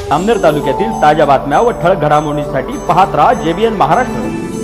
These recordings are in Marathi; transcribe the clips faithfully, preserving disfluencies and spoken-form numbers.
अमनेर तालुक्यातील ताज्या बातम्या व ठळक घडामोडींसाठी पाहत राहा जेबीएन महाराष्ट्र।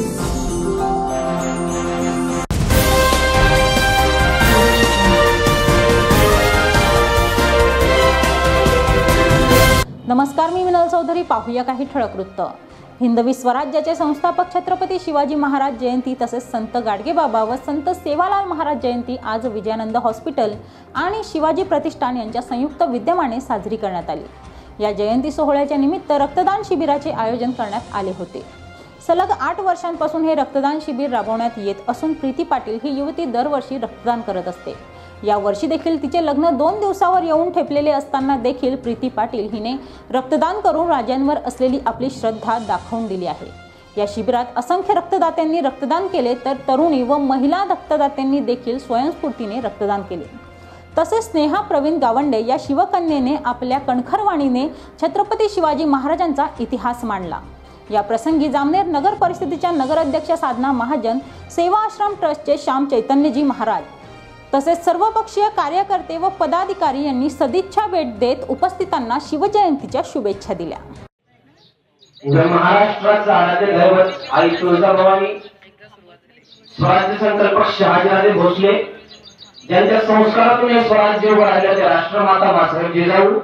नमस्कार, मी मिनल चौधरी। पाहूया काही ठळक वृत्त। हिंदवी स्वराज्याचे संस्थापक छत्रपती शिवाजी महाराज जयंती तसेच संत गाडगेबाबा व संत सेवालाल महाराज जयंती आज विजयानंद हॉस्पिटल आणि शिवाजी प्रतिष्ठान यांच्या संयुक्त विद्यमाने साजरी करण्यात आली। या जयंती सोहळ्याच्या निमित्त रक्तदान शिबिराचे आयोजन करण्यात आले होते। सलग आठ वर्षांपासून हे रक्तदान शिबिर राबवण्यात येत असून प्रीती पाटील ही युवती दरवर्षी रक्तदान करत असते। या वर्षी देखील तिचे लग्न दोन दिवसावर येऊन ठेपलेले असताना देखील प्रीती पाटील हिने रक्तदान करून राजांवर असलेली आपली श्रद्धा दाखवून दिली आहे। या शिबिरात असंख्य रक्तदात्यांनी रक्तदान केले तर तरुणी व महिला रक्तदात्यांनी देखील स्वयंस्फूर्तीने रक्तदान केले। तसेच स्नेहा प्रवीण गावंडे या शिवकन्येने आपल्या कणखरवाणीने छत्रपती शिवाजी महाराजांचा इतिहास मांडला। या प्रसंगी जामनेर नगर परिषदेच्या नगराध्यक्ष साधना महाजन, सेवा आश्रम ट्रस्टचे श्याम चैतन्यजी महाराज तसेच सर्वपक्षीय कार्यकर्ते व पदाधिकारी यांनी सदिच्छा भेट देत उपस्थितांना शिवजयंतीच्या शुभेच्छा दिल्या। महाराष्ट्राचा आराध्य दैवत आई तुळजाभवानी, स्वराज्य संकल्पक शहाजीराजे भोसले ज्यांच्या संस्कारातून हे स्वराज्य उभं राहिलं ते राष्ट्रमाता मासाहेब जिजाऊ,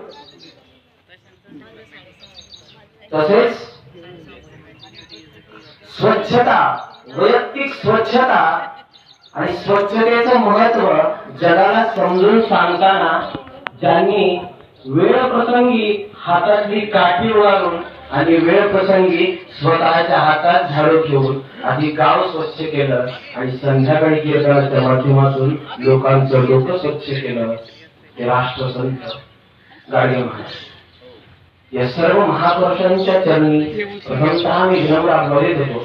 तसेच स्वच्छता, वैयक्तिक स्वच्छता आणि स्वच्छतेचं महत्व जगाला समजून सांगताना ज्यांनी वेळ प्रसंगी हातातली काठी उगारून आणि वेळ प्रसंगी स्वतःच्या हातात झाडू घेऊन आधी गाव स्वच्छ केलं आणि संध्याकाळी कीर्तनाच्या माध्यमातून लोकांचं डोकं स्वच्छ केलं ते राष्ट्रसंत गाडगे महाराज। या सर्व महापुरुषांच्या चरणी प्रथमतः मी विनम्र आभारी देतो।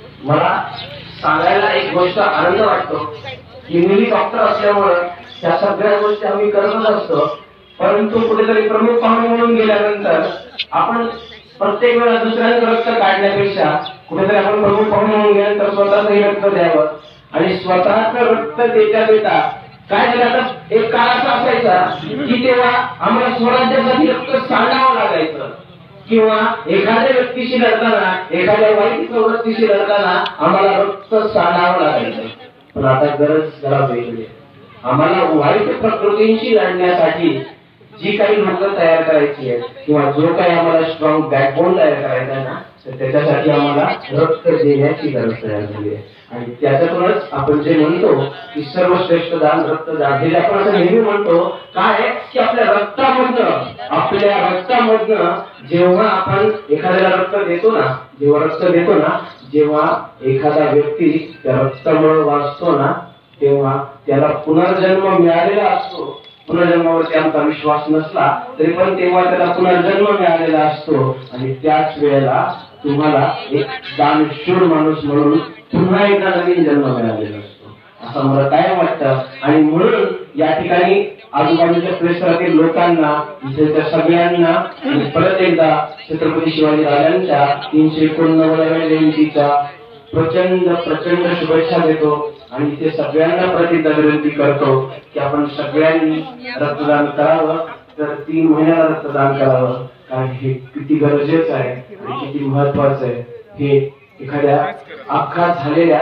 मला सांगायला एक गोष्ट आनंद वाटतो की मी डॉक्टर असल्यामुळे त्या सगळ्या गोष्टी आम्ही करतच असतो, परंतु कुठेतरी प्रमुख पाहुणे म्हणून गेल्यानंतर आपण प्रत्येक वेळा दुसऱ्यांचं रक्त काढण्यापेक्षा कुठेतरी आपण प्रमुख पाहुणे म्हणून गेल्यानंतर स्वतःचंही रक्त द्यावं आणि स्वतःचं रक्त देता देता काय झालं, आता एक काळ असा असायचा की तेव्हा आम्हाला स्वराज्यासाठी रक्त सांडावं लागायचं किंवा एखाद्या व्यक्तीशी लढताना, एखाद्या वाईट प्रवृत्तीशी लढताना आम्हाला रक्त सांडावं लागायचं। पण आता गरज जरा वेगळी आहे। आम्हाला वाईट प्रकृतींशी लढण्यासाठी जी काही लोक तयार करायची आहेत किंवा जो काही आम्हाला स्ट्रॉंग बॅकबोन तयार करायचा आहे ना, तर त्याच्यासाठी आम्हाला रक्त देण्याची गरज तयार झाली आहे। आणि त्याच्यातूनच आपण जे म्हणतो की सर्वश्रेष्ठ दान रक्तदान, हे आपण असं नेहमी म्हणतो काय की आपल्या रक्तामधनं आपल्या रक्तामधनं जेव्हा आपण एखाद्याला रक्त देतो ना, जेव्हा रक्त देतो ना, जेव्हा एखादा व्यक्ती त्या रक्तामुळे वाचतो ना, तेव्हा त्याला पुनर्जन्म मिळालेला असतो। पुनर्जन्मावरती आमचा विश्वास नसला तरी पण तेव्हा त्याला पुनर्जन्म मिळालेला असतो आणि त्याच वेळेला तुम्हाला एक दानशूर माणूस म्हणून पुन्हा एकदा नवीन जन्म मिळालेला असतो असं मला काय वाटतं। आणि म्हणून या ठिकाणी आजूबाजूच्या परिसरातील लोकांना, इथल्या सगळ्यांना परत एकदा छत्रपती शिवाजी राजांच्या तीनशे एकोणनव्वदाव्या जयंतीच्या प्रचंड प्रचंड शुभेच्छा देतो आणि इथे सगळ्यांना प्रतिज्ञा विनंती करतो की आपण सगळ्यांनी रक्तदान करावं, तर तीन महिन्याला रक्तदान करावं, कारण हे किती गरजेचं आहे आणि किती महत्वाचं आहे। हे एखाद्या अपघात झालेल्या,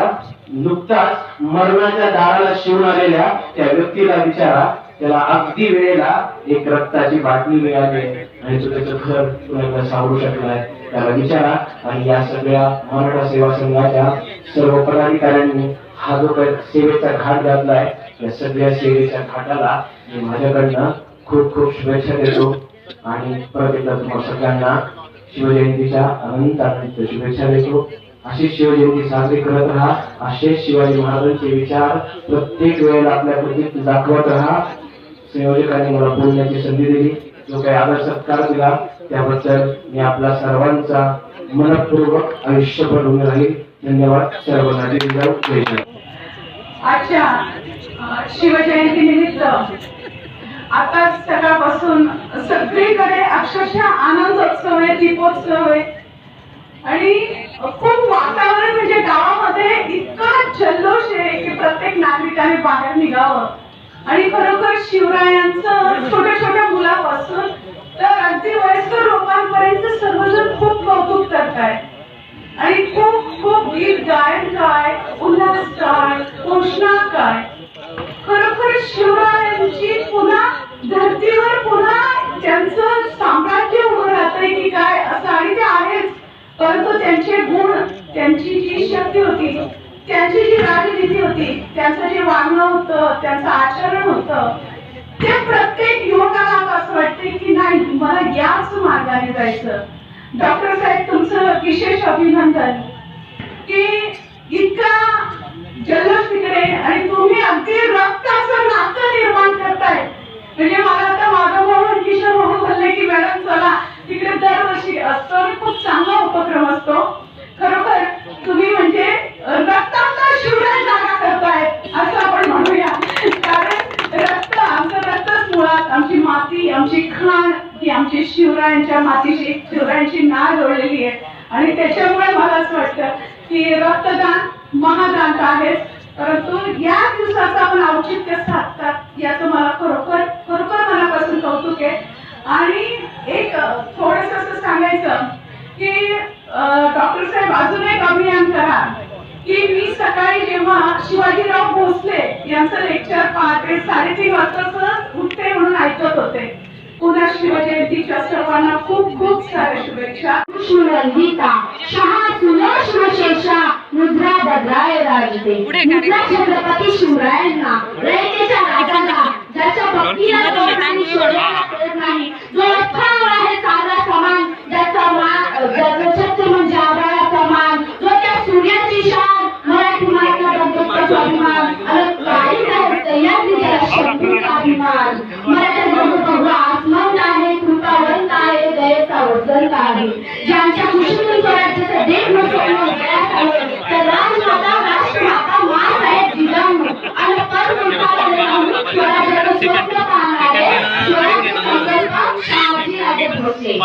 नुकताच मरणाच्या दाराला शिवून आलेल्या त्या व्यक्तीला विचारा, त्याला अगदी वेळेला एक रक्ताची बाटली मिळाली आणि तो त्याचं घर पुन्हा सावरू शकलाय, त्याला विचारा। आणि या सगळ्या मराठा सेवा संघाच्या सर्व पदाधिकाऱ्यांनी हा जो काही सेवेचा घाट घातलाय, या सगळ्या सेवेच्या घाटाला मी माझ्याकडनं खूप खूप शुभेच्छा देतो आणि परत एकदा तुम्हाला सगळ्यांना शिवजयंतीच्या अनंत अनंत शुभेच्छा देतो। अशी शिवजयंती साजरी करत राहा, असे शिवाजी महाराजांचे विचार प्रत्येक वेळेला आपल्या कृतीत दाखवत राहा। संयोजकांनी मला बोलण्याची संधी दिली, जो काही आदर सत्कार दिला त्याबद्दल मी आपला सर्वांचा मनपूर्वक आयुष्यभर ऋणी राहील। धन्यवाद सर्वांना। जय आजच्या शिवजयंती निमित्त आता सकाळपासून सगळीकडे अक्षरशः आनंदोत्सव आहे, दीपोत्सव आहे आणि खूप वातावरण म्हणजे गावामध्ये इतका जल्लोष आहे की प्रत्येक नागरिकाने बाहेर निघावं आणि खरोखर शिवरायांचं छोट्या छोट्या मुलापासून तर अगदी वयस्कर लोकांपर्यंत गायन काय, उल्हास काय, घोषणा काय. खरोखर शिवरायांची पुन्हा धर्तीवर पुन्हा त्यांचं साम्राज्य उभं राहतंय की काय असं, आणि ते आहेच. परंतु त्यांचे गुण, त्यांची जी शक्ती होती, त्यांची जी राजनीती होती, त्यांचं जे वागणं होतं, त्यांचं आचरण होतं, ते प्रत्येक युवकाला असं वाटते की नाही, मला याच मार्गाने जायचं. डॉक्टर साहेब, तुमचं विशेष अभिनंदन की इतका जल्लोष तिकडे, आणि तुम्ही अगदी रक्ताचं नातं निर्माण करताय. म्हणजे मला आता माधव भाऊ किशोर भाऊ बोलले की मॅडम चला तिकडे दरवर्षी असतो आणि खूप चांगला उपक्रम असतो. खरोखर तुम्ही म्हणजे रक्ताचा शिवराय जागा करताय असं आपण म्हणूया. कारण रक्त, आमचं रक्तच मुळात आमची माती, आमची खाण ही आमची शिवरायांच्या मातीशी, शिवरायांची नाळ जोडलेली आहे. आणि त्याच्यामुळे मला असं वाटतं की रक्तदान महादान आहेच, परंतु या दिवसाचं आपण औचित्य साधतात याचं मला खरोखर खरोखर मनापासून कौतुक आहे. आणि एक थोडस असं सांगायचं की डॉक्टर साहेब, अजून एक अभियान करा की मी सकाळी जेव्हा शिवाजीराव भोसले यांचं लेक्चर पहाटे साडेतीन वाजता उठते म्हणून ऐकत होते. पुन्हा शिवजयंतीच्या सर्वांना खूप खूप साऱ्या शुभेच्छा. शिवरंजिता शहा सुलेशेषा मुद्रा बदलाय राजते. मुद्रा छत्रपती शिवरायांना रयतेच्या राजाला, ज्याच्या भक्तीला तोड नाही, शोधेला तोड नाही, जो अथांग आहे सारा समान, ज्याचा मान, ज्याचं छत्र म्हणजे आभाळाचा मान, जो त्या सूर्याची शान, मराठी मायका बंधुत्व स्वाभिमान, आणि काही नाही तयारी त्याला शत्रूचा अभिमान. मराठी बंधुत्व आसमंत आहे, कृपावंत आहे, दयेचा वसंत आहे. ज्यांच्या कुशल स्वराज्याचं देश नसवणं गळ्यात आलं, तर राजमाता राष्ट्रमाता माता आहेत जिजाऊ, आणि परमंताला स्वराज्याचं स्वप्न पाहणारे स्वराज्य संकल्प शहाजी राजे भोसले.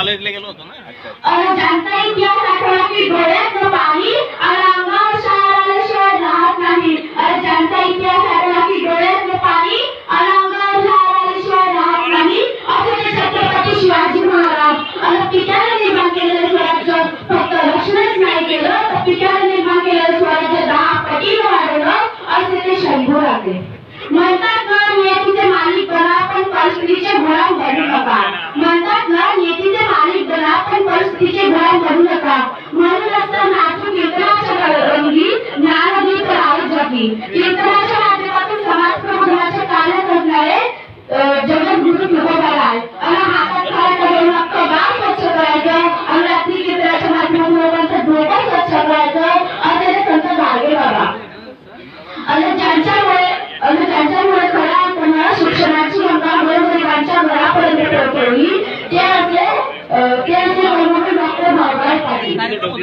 आणि ज्यांचा इतिहास आठवला की डोळ्यातलं पाणी आणि अंगावर शाळा आल्याशिवाय राहत नाही. आणि ज्यांचा इतिहास आठवला की डोळ्यातलं पाणी आणि अंगावर शाळा आल्याशिवाय राहत नाही, असे ते छत्रपती शिवाजी महाराज. आणि पित्याने निर्माण केलेलं स्वराज्य फक्त रक्षणच नाही केलं, तर पित्याने निर्माण केलेलं स्वराज्य दहा पटीने वाढवलं, असे ते शंभू राजे. म्हणतात ना, नियतीचे मालिक बना पण परिस्थितीचे गुलाम बनू नका. म्हणतात ना, नियतीचे मालिक बना पण परिस्थितीचे गुलाम बनू नका. म्हणूनच तर नाचू कीर्तनाच्या रंगी ज्ञानदीप राहू जगी. कीर्तनाच्या माध्यमातून समाज प्रबोधनाचे कार्य करणारे जगद्गुरु तुकोबाला आहे. आणि हातात करायचं घेऊन अख्खं गाव स्वच्छ करायचं, आणि रात्री कीर्तनाच्या माध्यमातून लोकांचं डोकं स्वच्छ करायचं, असे ते संत गाडगे बाबा. आणि ज्यांच्यामुळे आणि ज्यांच्यामुळे खऱ्या अर्थानं शिक्षणाची गंगा गोरगरिबांच्या घरापर्यंत पोहोचवली, ते असले ते असले वैभवी डॉक्टर भाऊराव पाटील.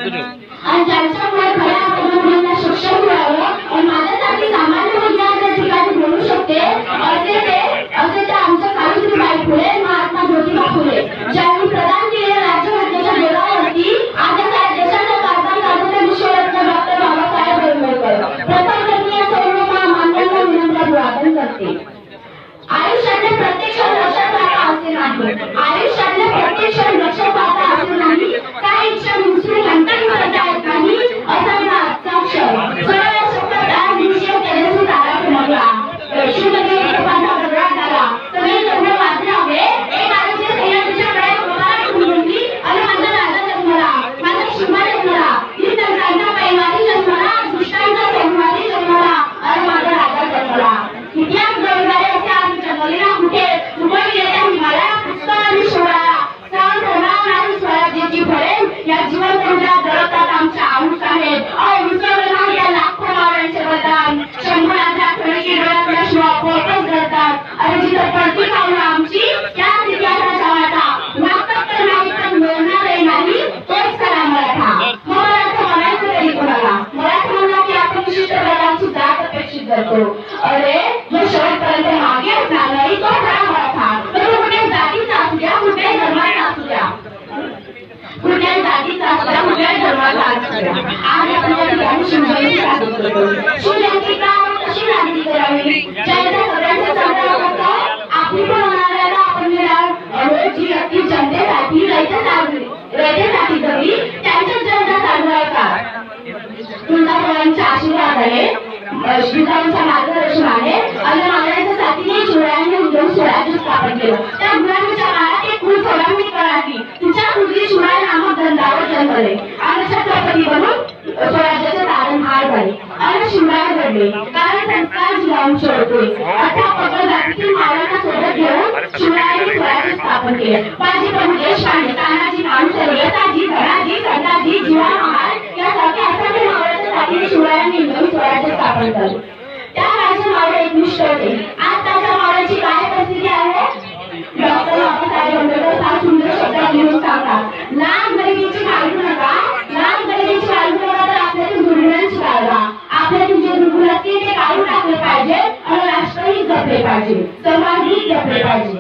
आणि ज्यांच्यामुळे खऱ्या अर्थानं मुलांना शिक्षण मिळालं, आणि माझ्यासाठी सामान्य मुलगा त्या ठिकाणी बोलू शकते, असे ते असे ते आमच्या सावित्रीबाई फुले, महात्मा ज्योतिबा फुले, ज्यांनी प्रदान केलेल्या राज्यघटनेच्या जोरावरती आज देशाचा कारभार करतो ते विश्वरत्न डॉक्टर बाबासाहेब आंबेडकर. प्रथम धर्मीय सर्व मान्यवर विनंती वादन करते. आयुष्यातले प्रत्येक क्षण लक्षात राहता असे नाही, आयुष्यातले प्रत्येक क्षण लक्षात राहता असे नाही, काही क्षण दुसरे नंतर करता येत नाही, असा मी आजचा क्षण. सरळ शब्दात आज विषय तेजस्वी तारा समजला, शिवदेवी कृपाचा गगनात झाला, सगळे जन्म वाचले हवे. एक आयुष्य सह्याद्रीच्या गळ्यात कोणाला ठेवली, आणि माझा राजा जन्मला, माझा शिवा जन्मला, ही तंत्रांचा पैलवानी जन्मला, दुष्टांचा संहारी जन्मला, आणि माझा राजा जन्मला. इतिहास गवणारे असे आम्ही जन्मले ना कुठे, मुंबई गेल्या हिमालया पुष्कळ आणि शिवराया, सहन होणार नाही स्वराज्याची फळे, या जीवन तंत्रात दळतात आमच्या आऊस आहेत. अहो विसरलं नाही या लाखो मावळ्यांचे बलिदान, शंभराच्या आठवणीची डोळ्यातल्या शिवा पोटच धरतात. आणि जिथं पडती पावलं आमची त्याच इतिहासाच्या वाटा, नाटक तर नाही तर मिळणारही नाही, तोच खरा मराठा. मग मराठा म्हणायचं तरी कोणाला? मराठा म्हणला की आपण विशिष्ट प्रकारची जात अपेक्षित करतो. अरे जो शेवटपर्यंत मागे असणार नाही तो खरा मराठा. तर कुठे जातीचा असू द्या, कुठे धर्माचा असू द्या, कुठे जातीचा केले, कारण संस्कार जीवांश होते. अशा पगडगाठीतील मावळ्यांना सोबत घेऊन शिवरायांनी स्वराज्य स्थापन केले. बाजी प्रभू देशपांडे, तानाजी मालुसरे, यसाजी, धनाजी, संताजी, जीवा महाराज यासारख्या असंख्य मावळ्यांच्या साथीने शिवरायांनी नवीन स्वराज्य स्थापन केले. त्या काळचे मावळे एकनिष्ठ होते. आज त्याच्या मावळ्याची काय परिस्थिती आहे? डॉक्टर बाबासाहेब आंबेडकर फार सुंदर शब्दात लिहून सांगतात, लाज गरिबीची काळजी नका, लाज गरिबीची काळजी नका, तर आपल्यातून दुर्गुणांची काळजा, आपल्यातून जे दुर्गुण असतील ते काढून टाकले पाहिजे आणि राष्ट्रही जपले पाहिजे, समाजही जपले पाहिजे.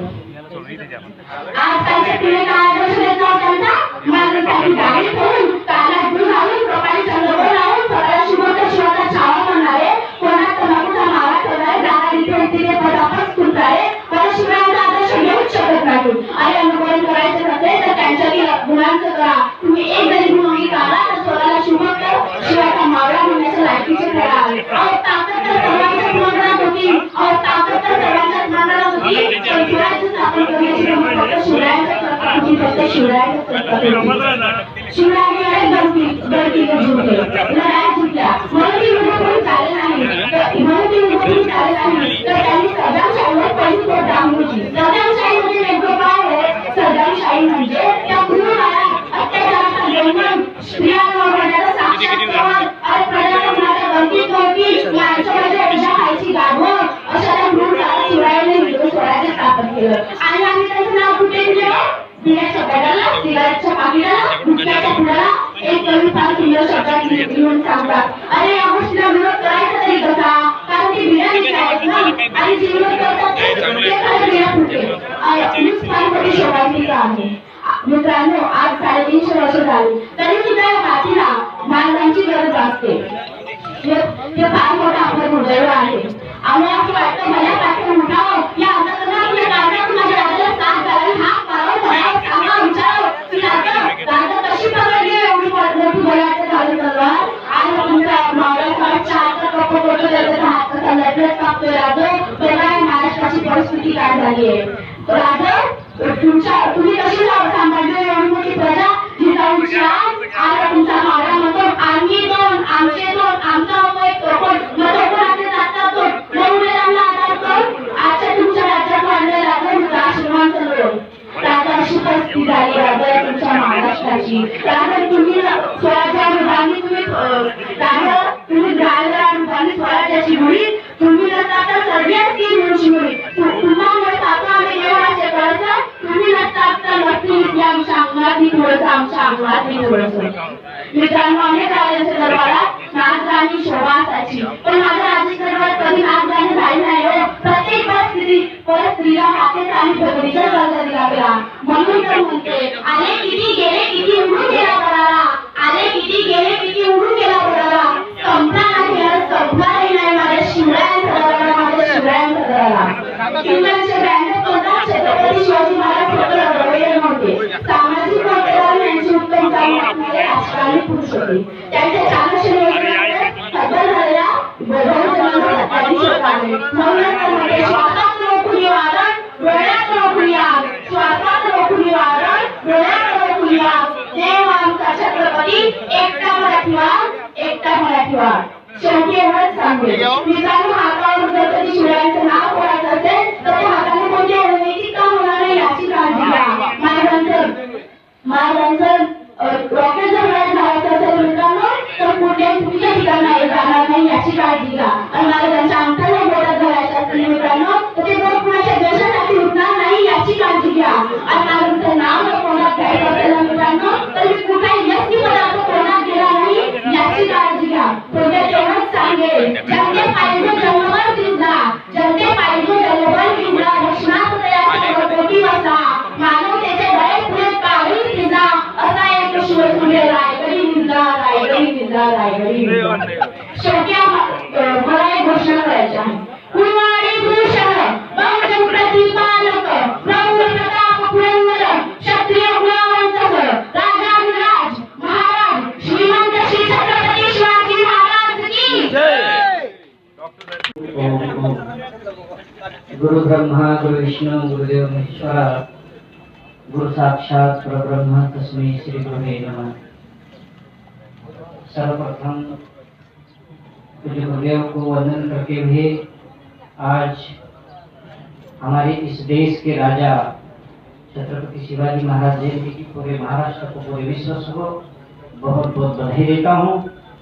आजकालच्या पिढी काय आदर्श देतात त्यांचा? माणसाची गाडी ठेवून, कानात दूध घालून, कपाळी चंद्रकोर लावून, स्वतःला शिवता शिवता छावा करणारे, कोणात तंबाखूचा मावा ठेवणारे, जागा इथे इथे पदापच खुंटाळे, पण शिवरायांचा आदर्श घेऊच शकत नाही. आणि अनुकरण करायचं नसेल तर त्यांच्यातील गुणांचं करा. तुम्ही एक जरी गुण अंगीकारला तर स्वतःला शिवत शिवाचा मावळा म्हणण्याच्या लायकीचे ठराल. अहो ताकद तर सर्वांच्याच मंडळात होती, अहो ताकद तर सर्वांच्याच मंडळात होती, पण शिवरायांचं स्थापन करण्याची गंमत फक्त शिवरायांच्याच करता होती, फक्त शिवरायांच्याच करता होती. शिवरायांनी अनेक गमती गमतीने जिंकले, लढाया जिंकल्या, म्हणून ती युद्ध कोणी चालले नाही, म्हणून ती युद्ध कोणी चालले नाही, तर त्यांनी सदामशाहीवर पहिली बोट दाबली. सदामशाहीमध्ये नेमकं काय आहे? सदामशाही म्हणजे त्या गुरुवाला अत्याचाराचा दंगल, स्त्रियांवर होण्याचा साक्षात प्रमाण, आणि प्रजासत्ताकाच्या गमतीत नव्हती, माणसाच्या विषा खायची गाढवं, अशा त्या गुरुवाला शिवरायांनी हिंदू स्वराज्य स्थापन केलं. आणि आम्ही त्याचं नाव कुठे दिलं? बिड्याच्या बॅगाला, सिगारेटच्या पाकिटाला, गुटख्याच्या पुड्याला. एक कवी फार सुंदर शब्दात लिहून सांगतात, अरे या गोष्टीला विरोध करायचा तरी कसा? कारण ती बिड्या आहेत ना, आणि जे विरोध करतात ते खाली बिड्या फुटते. वीस पाच कोटी शोभायची आहे. मित्रांनो, आज साडेतीनशे वर्ष झाली तरी सुद्धा या मातीला मानवांची गरज असते. हे फार मोठं आपलं दुर्दैव आहे. आम्हाला असं वाटतं मला पाठवून उठावं, या अंतकरणातून या काळजातून माझ्या राजाला साथ घालावी, हात मारावं, म्हणावं, सांगावं, विचारावं की राजा राजा कशी पकडली एवढी मोठी बलाच्या घालून तलवार. आणि तुमचा मावळ्याचा चारचा कप पडतो, त्याचा हात कसा लटलट कापतोय राजा. बघा महाराष्ट्राची परिस्थिती काय झाली आहे. राजा तुमच्या तुम्ही कशी सांभाळली एवढी मोठी प्रजा, जिचा विचार आणि तुमचा मावळा म्हणतो आम्ही दोन, आमचे दोन, आमचा एक कोण नको आपले जातात दोन नवमेरांना आधार करून आजच्या तुमच्या राज्यात वाढले राजा आश्रमांचं लोक. राजा अशी परिस्थिती झाली राजा तुमच्या महाराष्ट्राची. राजा तुम्ही स्वराज्या विभागाने तुम्ही राजा तुम्ही राजा विभागाने स्वराज्याची मुळी तुम्ही नसता तर सर्वच ती मुळची मुळी तुम्हाला आता आम्ही एवढाचे कळतं, तुम्ही नसता तर नक्की आमच्या अंगणातही थोडंसं आमच्या अंगणातही थोडंसं. मित्रांनो, अनेक राजांच्या दरबारात नाचगाणी शोभा असायची, पण माझ्या राजाच्या दरबारात कधी नाचगाणी झाली नाही हो. प्रत्येक परिस्थिती परत स्त्रीला हातेच आणि भगवीचा दर्जा दिला गेला. म्हणून तर म्हणते आले किती गेले किती उडून गेला बराला, आले किती गेले किती उडून गेला बराला. संपला नाही आणि संपलाही नाही माझ्या शिवरायांचा दरबार, माझ्या शिवरायांचा दरबार. शिवरायांचे ब्रँड कोणता? छत्रपती शिवाजी महाराज फक्त रगडलेले नव्हते, सामाजिक मतदार यांची उत्तम कामे असणारे राजकारणी पुरुष होते. त्यांच्या चालशैलीमुळे सफल झालेल्या बहुजनांचा परिचय काढले. म्हणूनच तर म्हणजे श्वासात रोखून वारण, डोळ्यात रोखून आग, श्वासात रोखून वारण, डोळ्यात रोखून आग. देव आमचा छत्रपती एकटा मराठीवार, एकटा मराठीवार. शेवटी एवढंच सांगेल, मित्रांनो, हातावर जर कधी शिवरायांचं नाव कोणाचं असेल तर त्या हाताने कोणती अनैतिक काम होणार नाही याची काळजी घ्या. महाराजांचं महाराजांचं रॉकेट जर मिळत जायचं असेल मित्रांनो तर कुठल्याही चुकीच्या ठिकाणी जाणार नाही याची काळजी घ्या. आणि महाराजांच्या अंगठ्याला बोटात घालायचं असेल मित्रांनो तर ते बोट कुणाच्या देशासाठी उठणार नाही याची काळजी घ्या. आणि महाराजांचं नाव जर कोणात घ्यायचं असेल मित्रांनो तर मी कुठलाही व्यक्ती पदार्थ कोणात गेला नाही याची काळजी घ्या. थोडक्यात एवढंच सांगेल, जनते पाहिजे जन्मभर जिंकला, जनते पाहिजे जन्मभर जिंकला, रक्षणात तयार कोटी बसला, मानवतेचे बळे पुढे काढून जिंकला, असा एक शिवसुरे रायगडी जिंकला, रायगडी जिंकला, रायगडी जिंकला. शेवटी मला एक घोषणा करायची आहे. कुळवाडी भूषण बहुजन प्रतिपालक प्रौढ प्रताप पुरंदर क्षत्रिय गुणावंत राजाधिराज महाराज श्रीमंत श्री छत्रपती शिवाजी महाराज की जय. गुरु ब्रह्मा गुरु विष्णु गुरुदेव महेश्वरा गुरु साक्षात परब्रह्म तस्मै श्री गुरुवे नमः. सर्वप्रथम पूज्य गुरुदेव को वंदन करके हुए आज हमारे इस देश के राजा छत्रपति शिवाजी महाराज जयंती की पूरे महाराष्ट्र को, पूरे विश्व को बहुत बहुत बधाई देता हूँ।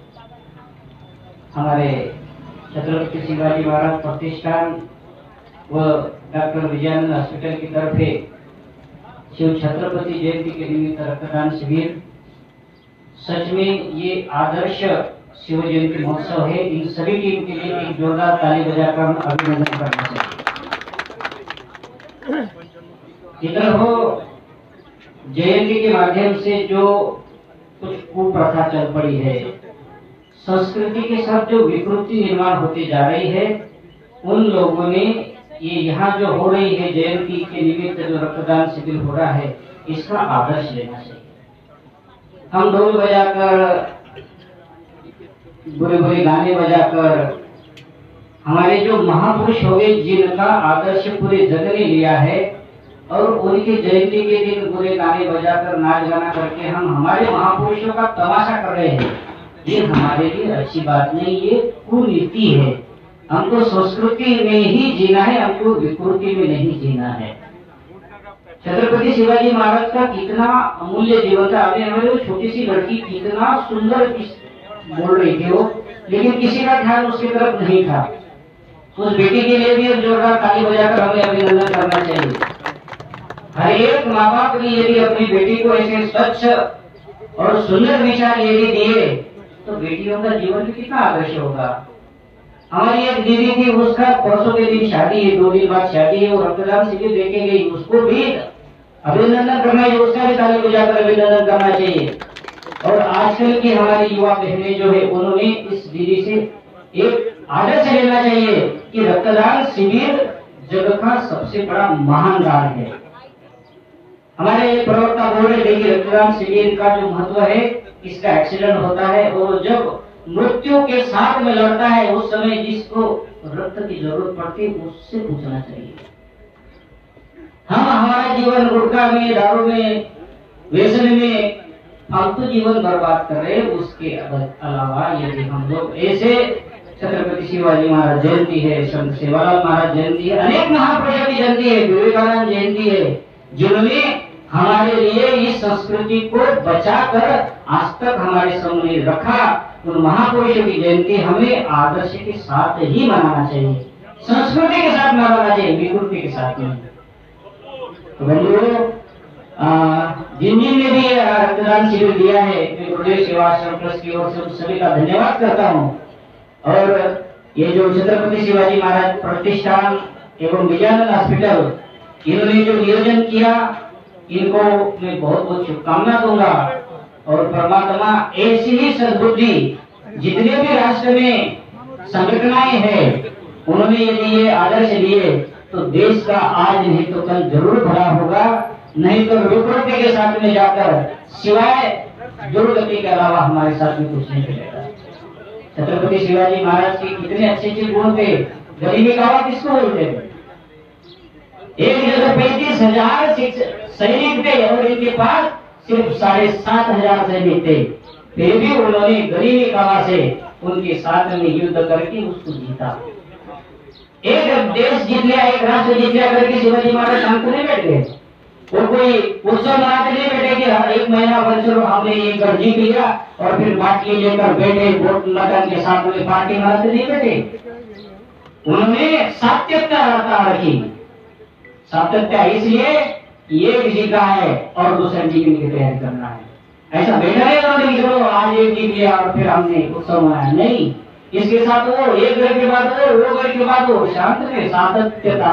हमारे छत्रपति शिवाजी महाराज प्रतिष्ठान व डॉक्टर विजयानंद हॉस्पिटल की तरफ से शिव छत्रपति जयंती के निमित्त रक्तदान शिविर, सच में ये आदर्श शिव जयंती महोत्सव है। इन सभी टीम के लिए एक जोरदार ताली बजाकर हम अभिनंदन करना चाहिए। इधर हो जयंती के माध्यम से जो कुछ कुप्रथा चल पड़ी है, संस्कृति के साथ जो विकृति निर्माण होती जा रही है, उन लोगों ने ये यहाँ जो हो रही है जयंती के निमित्त जो रक्तदान शिविर हो रहा है, इसका आदर्श लेना चाहिए। हम ढोल बजाकर, बुरे बुरे गाने बजाकर, हमारे जो महापुरुष हो गए जिनका आदर्श पूरे जग ने लिया है, और उनकी जयंती के दिन बुरे गाने बजाकर नाच गाना करके हम हमारे महापुरुषों का तमाशा कर रहे हैं, ये हमारे लिए अच्छी बात नहीं, ये कुनीति है। हमको संस्कृति में ही जीना है, हमको विकृति में नहीं जीना है। छत्रपति शिवाजी महाराज का कितना अमूल्य जीवन था। अभी हमारे वो छोटी सी लड़की कितना सुंदर बोल रही थी वो, लेकिन किसी का ध्यान उसकी तरफ नहीं था। उस बेटी के लिए भी जोरदार ताली बजाकर हमें अभिनंदन करना चाहिए। हर एक माँ बाप ने यदि अपनी बेटी को ऐसे स्वच्छ और सुंदर विचार यदि दिए तो बेटियों का जीवन भी कितना आदर्श होगा। हमारी एक दीदी थी, उसका परसों के दिन शादी है, दो दिन बाद शादी है, वो रक्तदान शिविर देके गई, उसको भी अभिनंदन करना चाहिए, उसका भी ताली बजाकर अभिनंदन करना चाहिए। और आजकल की हमारी युवा बहनें जो है, उन्होंने इस दीदी से एक आदर्श लेना चाहिए कि रक्तदान शिविर जग का सबसे बड़ा महान दान है। हमारे प्रवक्ता बोल रहे थे कि रक्तदान शिविर का जो महत्व है, इसका एक्सीडेंट होता है और जब मृत्यु के साथ में लड़ता है, उस समय जिसको रक्त की जरूरत पड़ती है उससे पूछना चाहिए। हम हमारा जीवन गुटखा में, दारू में, व्यसन में फालतू जीवन बर्बाद कर रहे हैं। उसके अलावा यदि हम लोग ऐसे छत्रपति शिवाजी महाराज जयंती है, संत सेवालाल महाराज जयंती है, अनेक महापुरुषों की जयंती है, विवेकानंद जयंती है, जिन्होंने हमारे लिए इस संस्कृति को बचाकर आज तक हमारे सामने रखा, उन महापुरुषों की जयंती हमें आदर्श के साथ ही मनाना चाहिए, संस्कृति के साथ मनाना चाहिए, विकृति के साथ नहीं। तो बंधुओं, जिन जिन ने भी रक्तदान शिविर दिया है, मैं गुरुदेव सेवा आश्रम ट्रस्ट की ओर से उन सभी का धन्यवाद करता हूँ। और ये जो छत्रपति शिवाजी महाराज प्रतिष्ठान एवं विजयानंद हॉस्पिटल, इन्होंने जो नियोजन किया, इनको मैं बहुत बहुत शुभकामना दूंगा। और परमात्मा ऐसी ही सद्बुद्धि जितने भी राष्ट्र में संगठनाएं हैं, उन्होंने यदि ये आदर्श लिए तो देश का आज नहीं तो कल जरूर भला होगा, नहीं तो विकृति के साथ में जाकर सिवाय दुर्गति के अलावा हमारे साथ में कुछ नहीं मिलेगा। छत्रपति शिवाजी महाराज के कितने अच्छे अच्छे गुण थे। गरीबी कावा किसको बोलते थे? एक जगह पैंतीस हजार सैनिक थे और इनके पास सिर्फ साढ़े सात हजार सैनिक थे, फिर भी उन्होंने गरीबी कावा से उनके साथ में युद्ध करके उसको जीता। एक देश जीत लिया, एक राष्ट्र जीत लिया करके शिवाजी महाराज शांत नहीं बैठ गए। वो कोई उत्सव मनाते नहीं बैठे कि हर एक महीना बच्चों हमने ये कर जीत लिया और फिर बाटली लेकर बैठे, वोट मटन के साथ में पार्टी मनाते नहीं बैठे। उन्होंने सात्यता रखी। सातत्य इसलिए ये किसी का है और दूसरे जीवन की तैयारी करना है। ऐसा बैठा नहीं उन्होंने चलो आज एक जीत लिया और फिर हमने उत्सव मनाया, नहीं। इसके साथ वो एक घर के बाद वो वो घर के बाद वो शांत में सातत्यता।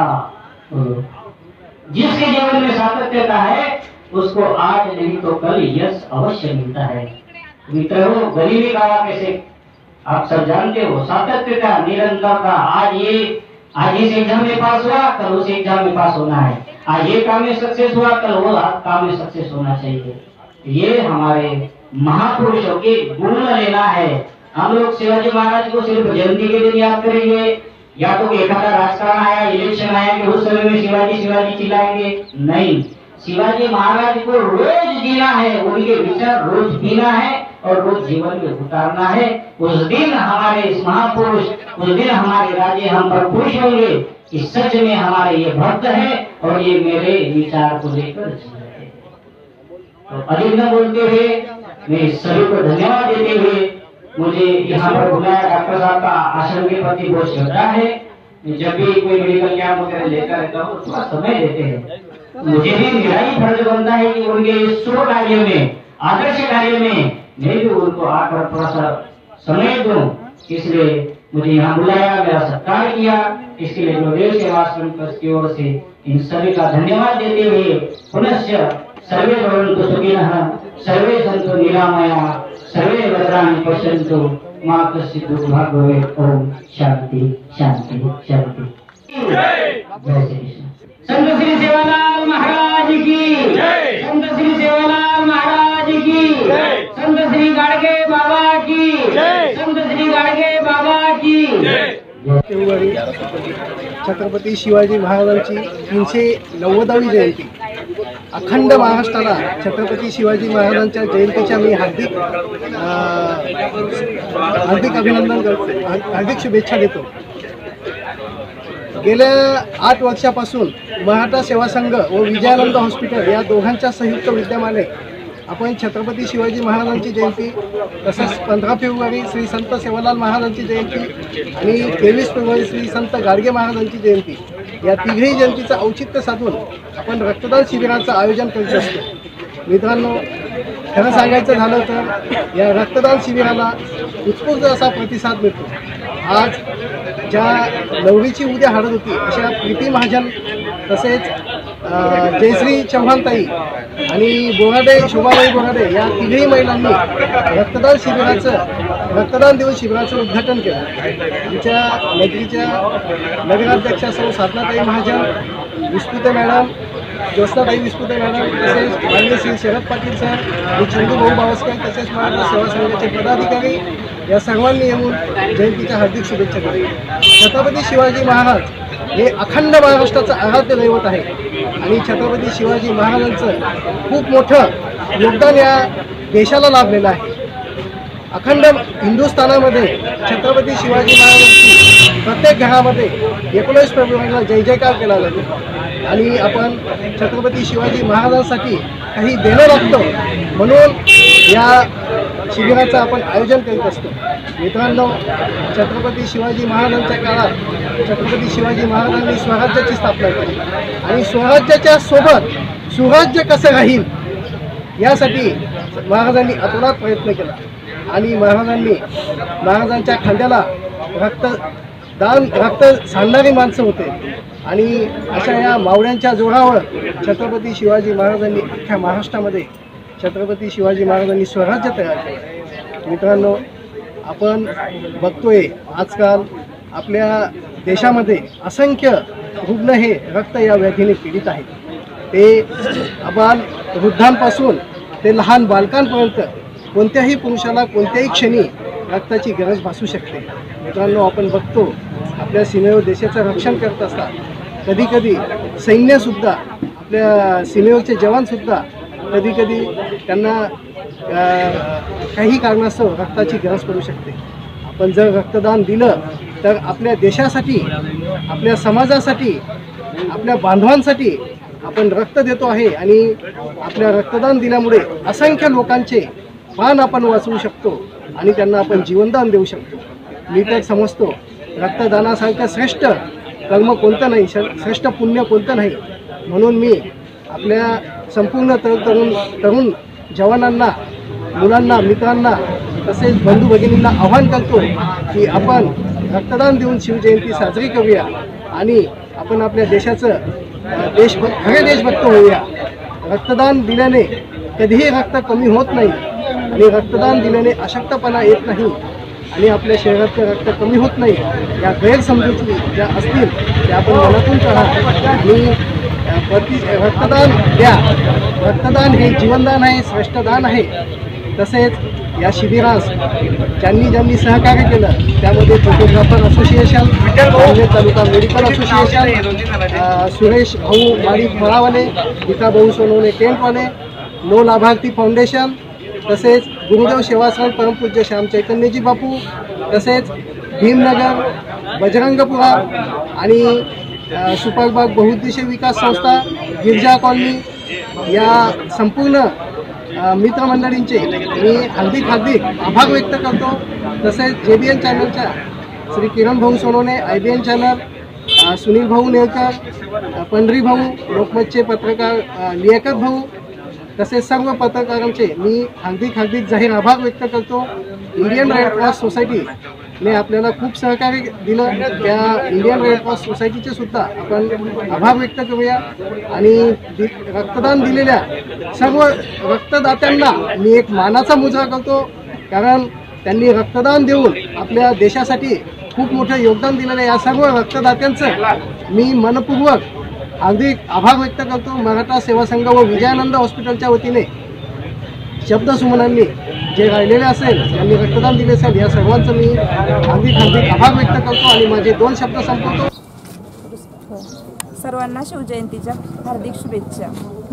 जिसके जीवन में सातत्यता है उसको आज नहीं तो कल यश अवश्य मिलता है। मित्रों, गरीबी का कैसे आप सब जानते हो, सातत्यता, निरंतरता। आज ये आज इस एग्जाम में पास हुआ, कल उस एग्जाम में पास होना है। आज ये काम में सक्सेस हुआ, कल वो काम में सक्सेस होना चाहिए। ये हमारे महापुरुषों के गुण लेना है। हम लोग शिवाजी महाराज को सिर्फ जयंती के दिन याद करेंगे, या तो एक आधा राजकारण आया, इलेक्शन आया कि उस समय में शिवाजी शिवाजी चिल्लाएंगे, नहीं। शिवाजी महाराज को रोज जीना है, उनके विचार रोज पीना है और रोज जीवन में उतारना है। उस दिन हमारे इस महापुरुष, उस दिन हमारे राजे हम पर खुश होंगे कि सच में हमारे ये भक्त है और ये मेरे विचार को लेकर जी रहे हैं। तो अधिक न बोलते हुए मैं सभी को धन्यवाद देते हुए मुझे यहाँ पर बुलाया डॉक्टर साहब का आश्रम के प्रति बहुत श्रद्धा है। जब भी कोई मेडिकल कैंप वगैरह लेकर रहता हूँ थोड़ा समय देते हैं, मुझे भी मेरा ही फर्ज बनता है कि उनके शुभ कार्य में, आदर्श कार्य में मैं भी उनको आकर थोड़ा सा समय दूं। इसलिए मुझे यहाँ बुलाया, मेरा सत्कार किया, इसके लिए गुरुदेव सेवाश्रम ट्रस्ट की ओर से इन सभी का धन्यवाद देते हुए पुनश्च सर्वे भवन्तु सुखिनः, सर्वे सन्तु निरामया, सर्वे भद्राणि पश्यन्तु, मा कश्चित् दुर्भाग्यो भवेत्। ओम शांति शांति शांति। जय श्री कृष्ण। संत श्री सेवालाल महाराज की जय। संत श्री सेवालाल महाराज की जय। संत श्री गाडगे बाबा की जय। संत श्री गाडगे बाबा की जय। फेब्रुवारी छत्रपती शिवाजी महाराजांची तीनशे नव्वदावी जयंती अखंड महाराष्ट्राला छत्रपती शिवाजी महाराजांच्या जयंतीच्या मी हार्दिक हार्दिक अभिनंदन करतो, हार्दिक शुभेच्छा देतो। गेल्या आठ वर्षापासून मराठा सेवा संघ व विजयानंद हॉस्पिटल या दोघांच्या संयुक्त विद्यमाने आपण छत्रपती शिवाजी महाराजांची जयंती, तसेच पंधरा फेब्रुवारी श्री संत सेवालाल महाराजांची जयंती आणि तेवीस फेब्रुवारी श्री संत गाडगे महाराजांची जयंती या तिघही जयंतीचं औचित्य साधून आपण रक्तदान शिबिराचं आयोजन करीत असतो। मित्रांनो, खरं सांगायचं झालं तर या रक्तदान शिबिराला उत्स्फूर्त असा प्रतिसाद मिळतो। आज ज्या नवरीची उद्या हळद होती अशा प्रीती महाजन, तसेच जयश्री चव्हाणताई आणि बोराडे शोभाबाई बोराडे या तिघही महिलांनी रक्तदान शिबिराचं रक्तदान देऊन शिबिराचं उद्घाटन केलं। तिच्या नगरीच्या नगराध्यक्षा सौ साधनाताई महाजन, विस्पुते मॅडम, ज्योत्स्नाताई विस्पुते मॅडम, तसेच माननीय श्री शरद पाटील सर आणि चंदू भाऊ बावस्कर, तसेच मराठा सेवा संघाचे पदाधिकारी या सर्वांनी येऊन जयंतीच्या हार्दिक शुभेच्छा दिल्या। छत्रपती शिवाजी महाराज हे अखंड महाराष्ट्राचं आराध्य दैवत आहे आणि छत्रपती शिवाजी महाराजांचं खूप मोठं योगदान या देशाला लाभलेलं आहे। अखंड हिंदुस्थानामध्ये छत्रपती शिवाजी महाराजांची प्रत्येक घरामध्ये एकोणीस फेब्रुवारीला जय जयकार केला जातो आणि आपण छत्रपती शिवाजी महाराजांसाठी काही देणं लागतं म्हणून या शिबिराचं आपण आयोजन करीत असतो। मित्रांनो, छत्रपती शिवाजी महाराजांच्या काळात छत्रपती शिवाजी महाराजांनी स्वराज्याची स्थापना केली आणि स्वराज्याच्या सोबत सुराज्य कसं राहील यासाठी महाराजांनी अतोनात प्रयत्न केला आणि महाराजांनी महाराजांच्या खांद्याला रक्तदान रक्त सांडणारी माणसं होते आणि अशा या मावळ्यांच्या जोरावर छत्रपती शिवाजी महाराजांनी अख्ख्या महाराष्ट्रामध्ये छत्रपती शिवाजी महाराजांनी स्वराज्य तयार केलं। मित्रांनो, आपण बघतोय आजकाल आपल्या देशामध्ये असंख्य रुग्ण हे रक्त या व्याधीने पीडित आहेत। ते आपण वृद्धांपासून ते लहान बालकांपर्यंत कोणत्याही पुरुषाला कोणत्याही क्षणी रक्ताची गरज भासू शकते। मित्रांनो, आपण बघतो आपल्या सीमेवर देशाचं रक्षण करत असतात कधी कधी सैन्यसुद्धा, आपल्या सीमेवरचे जवानसुद्धा कधी कधी त्यांना काही कारणास्तव रक्ताची गरज पडू शकते। आपण जर रक्तदान दिलं तर आपल्या देशासाठी, आपल्या समाजासाठी, आपल्या बांधवांसाठी आपण रक्त देतो आहे आणि आपल्या रक्तदान दिल्यामुळे असंख्य लोकांचे प्राण आपण वाचवू शकतो आणि त्यांना आपण जीवनदान देऊ शकतो। मी तर समजतो रक्तदानासारखं श्रेष्ठ कर्म कोणतं नाही, श्रेष्ठ पुण्य कोणतं नाही। म्हणून मी आपल्या संपूर्ण तरुण तरुण जवानांना, मुलांना, मित्रांना तसेच बंधू भगिनींना आवाहन करतो की आपण रक्तदान देऊन शिवजयंती साजरी करूया आणि आपण आपल्या देशाचं देशभक्त खरे देशभक्त होऊया। रक्तदान दिल्याने कधीही रक्त कमी होत नाही आणि रक्तदान दिल्याने अशक्तपणा येत नाही आणि आपल्या शरीरातलं रक्त कमी होत नाही। या गैरसमजुती ज्या असतील त्या आपण मनातून काढा आणि प्रति रक्तदान द्या। रक्तदान हे जीवनदान आहे, श्रेष्ठदान आहे। तसेच या शिबिरास ज्यांनी ज्यांनी सहकार्य केलं त्यामध्ये photographer association, Sangli taluka medical association, अ, सुरेश भाऊ माडी फळावाले, गीता भाऊ सोनवणे टेंटवाले, नो लाभार्थी फाउंडेशन, तसेच गुरुदेव सेवाश्रम परमपूज्य श्याम चैतन्यजी बापू, तसेच भीमनगर, बजरंगपुरा आणि अ, सुपरबाग बहुउद्देशीय विकास संस्था, गिरजा कॉलनी या संपूर्ण अ, मित्रमंडळींचे मी हार्दिक हार्दिक आभार व्यक्त करतो. तसेच जे बी एन चॅनलच्या श्री किरण भाऊ Sonawane, I B N channel, अ, सुनील भाऊ नेळकर, अ, पंढरी भाऊ, लोकमतचे पत्रकार अ, लियाकत भाऊ, तसेच सर्व पत्रकारांचे मी हार्दिक हार्दिक जाहीर आभार व्यक्त करतो. इंडियन रेड क्रॉस सोसायटीने आपल्याला खूप सहकार्य दिलं. त्या इंडियन रेड क्रॉस सोसायटीचे सुद्धा आपण आभार व्यक्त करूया. आणि दि रक्तदान दिलेल्या सर्व रक्तदात्यांना मी एक मानाचा मुजरा करतो, कारण त्यांनी रक्तदान देऊन आपल्या देशासाठी खूप मोठं योगदान दिलेलं. या सर्व रक्तदात्यांचं मी मनपूर्वक हार्दिक आभार व्यक्त करतो. मराठा सेवा संघ व विजयानंद हॉस्पिटलच्या वतीने शब्दसुमनांनी जे राहिलेले असेल, ज्यांनी रक्तदान दिले असेल, या सर्वांचं मी हार्दिक हार्दिक आभार व्यक्त करतो आणि माझे दोन शब्द संपवतो. सर्वांना शिवजयंतीच्या हार्दिक शुभेच्छा.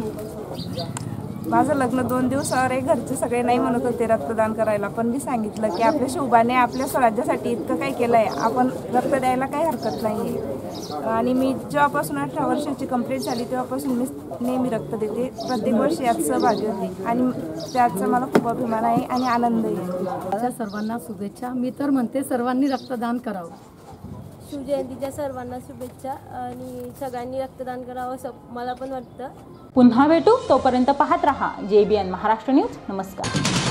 माझं लग्न दोन दिवसावर आहे. घरचे सगळे नाही म्हणत होते रक्तदान करायला, पण मी सांगितलं की आपल्या शिवबाने आपल्या स्वराज्यासाठी इतकं काही केलं आहे, आपण रक्त द्यायला काही हरकत नाही आहे. आणि मी जेव्हापासून अठरा वर्षाची कंप्लीट झाली तेव्हापासून मी नेहमी रक्त देते, प्रत्येक वर्षी यात सहभागी होते आणि त्याचा मला खूप अभिमान आहे आणि आनंदही आहे. सर्वांना शुभेच्छा. मी तर म्हणते सर्वांनी रक्तदान करावं. शिवजयंतीच्या सर्वांना शुभेच्छा आणि सगळ्यांनी रक्तदान करावं असं मला पण वाटतं. पुन्हा भेटू, तोपर्यंत पाहत रहा जे बी एन महाराष्ट्र न्यूज. नमस्कार.